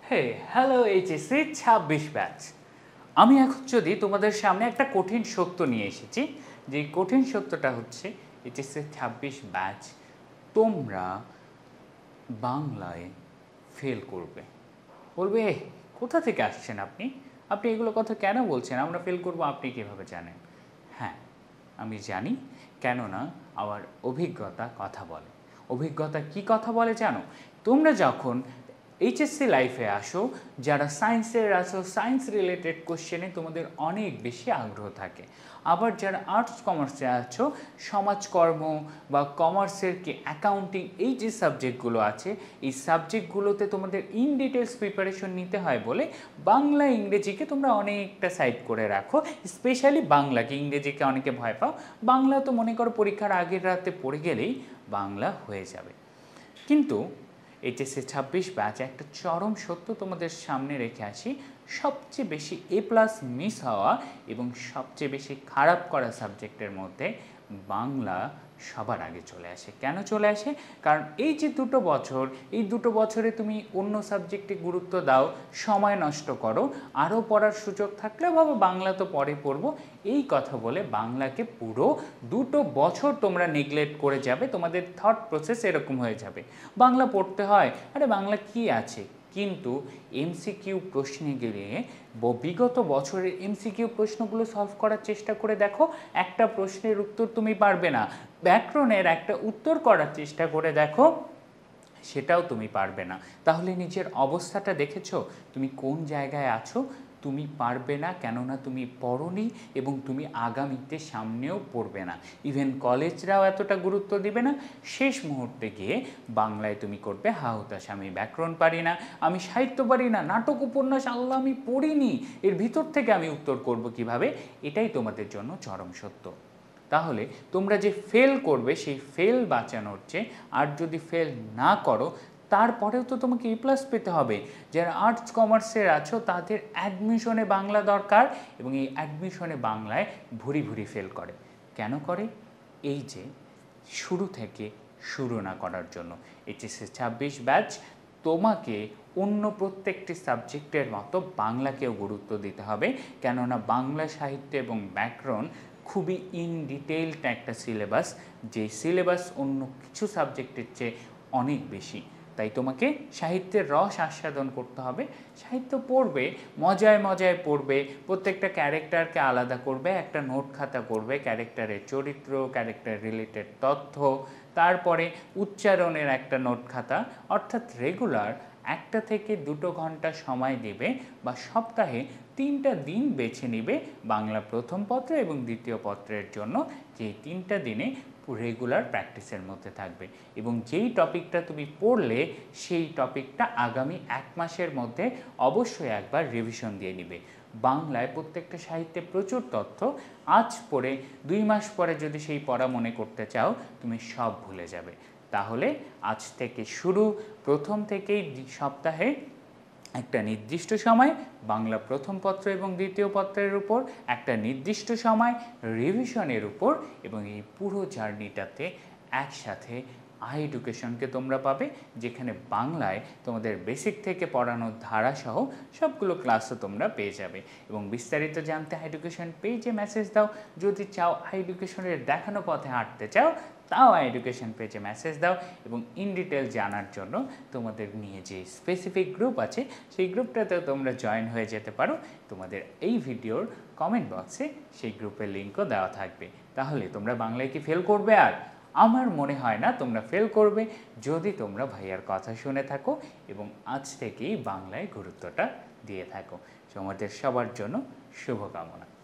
হে hello HSC ২৬ batch. আমি এখন যদি তোমাদের সামনে একটা কঠিন সত্য নিয়ে এসেছি, যে কঠিন সত্যটা হচ্ছে এইচএসসি ২৬ ব্যাচ তোমরা বাংলায় ফেল করবে। বলবে কোথা থেকে আসছেন আপনি, আপনি এগুলো কথা কেন বলছেন, আমরা ফেল করব আপনি কীভাবে জানেন? হ্যাঁ, আমি জানি, কেননা আমার অভিজ্ঞতা কথা বলে। অভিজ্ঞতা কি কথা বলে জানো? তোমরা যখন এইচএসসি লাইফে আসো, যারা সায়েন্সের আসো, সায়েন্স রিলেটেড কোশ্চেনে তোমাদের অনেক বেশি আগ্রহ থাকে। আবার যারা আর্টস কমার্সে আছো, সমাজকর্ম বা কমার্সের কি অ্যাকাউন্টিং, এই যে সাবজেক্টগুলো আছে, এই সাবজেক্টগুলোতে তোমাদের ইন ডিটেলস প্রিপারেশন নিতে হয় বলে বাংলা ইংরেজিকে তোমরা অনেকটা সাইড করে রাখো। স্পেশালি বাংলাকে, ইংরেজিকে অনেকে ভয় পাও। বাংলা তো মনে করো পরীক্ষার আগের রাতে পড়ে গেলেই বাংলা হয়ে যাবে। কিন্তু এইচএসসি ২৬ ব্যাচ একটা চরম সত্য তোমাদের সামনে রেখে আসি। সবচেয়ে বেশি এ প্লাস মিস হওয়া এবং সবচেয়ে বেশি খারাপ করা সাবজেক্টের মধ্যে বাংলা সবার আগে চলে আসে। কেন চলে আসে? কারণ এই যে দুটো বছর, এই দুটো বছরে তুমি অন্য সাবজেক্টে গুরুত্ব দাও, সময় নষ্ট করো, আরও পড়ার সুযোগ থাকলে ভাবো বাংলা তো পরে পড়বো, এই কথা বলে বাংলাকে পুরো দুটো বছর তোমরা নেগলেক্ট করে যাবে। তোমাদের থট প্রসেস এরকম হয়ে যাবে, বাংলা পড়তে হয়, আরে বাংলা কি আছে। কিন্তু এমসিকিউ প্রশ্নে গেলে বিগত বছরের এমসিকিউ প্রশ্নগুলো সলভ করার চেষ্টা করে দেখো, একটা প্রশ্নের উত্তর তুমি পারবে না। ব্যাকরণের একটা উত্তর করার চেষ্টা করে দেখো, সেটাও তুমি পারবে না। তাহলে নিজের অবস্থাটা দেখেছো, তুমি কোন জায়গায় আছো? তুমি পারবে না, কেননা তুমি পড়োনি এবং তুমি আগামীতে সামনেও পড়বে না। ইভেন কলেজরাও এতটা গুরুত্ব দিবে না। শেষ মুহূর্তে গিয়ে বাংলায় তুমি করবে হা-হুতাশ, আমি ব্যাকরণ পারি না, আমি সাহিত্য পারি না, নাটক উপন্যাস আল্লাহ আমি পড়িনি, এর ভিতর থেকে আমি উত্তর করব কিভাবে? এটাই তোমাদের জন্য চরম সত্য। তাহলে তোমরা যে ফেল করবে, সেই ফেল বাঁচানোর চেয়ে, আর যদি ফেল না করো তারপরেও তো তোমাকে এ প্লাস পেতে হবে। যারা আর্টস কমার্সের আছো তাদের অ্যাডমিশনে বাংলা দরকার, এবং এই অ্যাডমিশনে বাংলায় ভুরি ভুরি ফেল করে। কেন করে? এই যে শুরু থেকে শুরু না করার জন্য। এইচএসসি ২৬ ব্যাচ তোমাকে অন্য প্রত্যেকটি সাবজেক্টের মতো বাংলাকেও গুরুত্ব দিতে হবে, কেননা বাংলা সাহিত্য এবং ব্যাকরণ খুবই ইন ডিটেইলড একটা সিলেবাস, যে সিলেবাস অন্য কিছু সাবজেক্টের চেয়ে অনেক বেশি। তাই তোমাকে সাহিত্যের রস আস্বাদন করতে হবে। সাহিত্য পড়বে, মজায় মজায় পড়বে, প্রত্যেকটা ক্যারেক্টারকে আলাদা করবে, একটা নোট খাতা করবে, ক্যারেক্টারের চরিত্র, ক্যারেক্টার রিলেটেড তথ্য, তারপরে উচ্চারণের একটা নোট খাতা। অর্থাৎ রেগুলার 1 থেকে 2 ঘন্টা সময় দেবে, বা সপ্তাহে 3টা দিন বেছে নিবে বাংলা প্রথম পত্র এবং দ্বিতীয় পত্রের জন্য, যে 3টা দিনে রেগুলার প্র্যাকটিসের মধ্যে থাকবে। এবং যেই টপিকটা তুমি পড়লে সেই টপিকটা আগামী 1 মাসের মধ্যে অবশ্যই একবার রিভিশন দিয়ে নিবে। বাংলায় প্রত্যেকটা সাহিত্যে প্রচুর তথ্য, আজ পড়ে 2 মাস পরে যদি সেই পড়া মনে করতে চাও, তুমি সব ভুলে যাবে। তাহলে আজ থেকে শুরু, প্রথম থেকেই সপ্তাহে একটা নির্দিষ্ট সময় বাংলা প্রথম পত্র এবং দ্বিতীয় পত্রের উপর, একটা নির্দিষ্ট সময় রিভিশনের উপর, এবং এই পুরো জার্নিটাতে একসাথে আই এডুকেশনকে তোমরা পাবে, যেখানে বাংলায় তোমাদের বেসিক থেকে পড়ানোর ধারাসহ সবগুলো ক্লাসও তোমরা পেয়ে যাবে। এবং বিস্তারিত জানতে আই এডুকেশন পেজে মেসেজ দাও। যদি চাও আই এডুকেশনের দেখানো পথে হাঁটতে চাও, তাও আই এডুকেশন পেজে মেসেজ দাও। এবং ইন ডিটেল জানার জন্য তোমাদের নিয়ে যে স্পেসিফিক গ্রুপ আছে, সেই গ্রুপটাতেও তোমরা জয়েন হয়ে যেতে পারো। তোমাদের এই ভিডিওর কমেন্ট বক্সে সেই গ্রুপের লিঙ্কও দেওয়া থাকবে। তাহলে তোমরা বাংলায় কি ফেল করবে? আর আমার মনে হয় না তোমরা ফেল করবে, যদি তোমরা ভাইয়ার কথা শুনে থাকো এবং আজ থেকেই বাংলায় গুরুত্বটা দিয়ে থাকো। তোমাদের সবার জন্য শুভকামনা।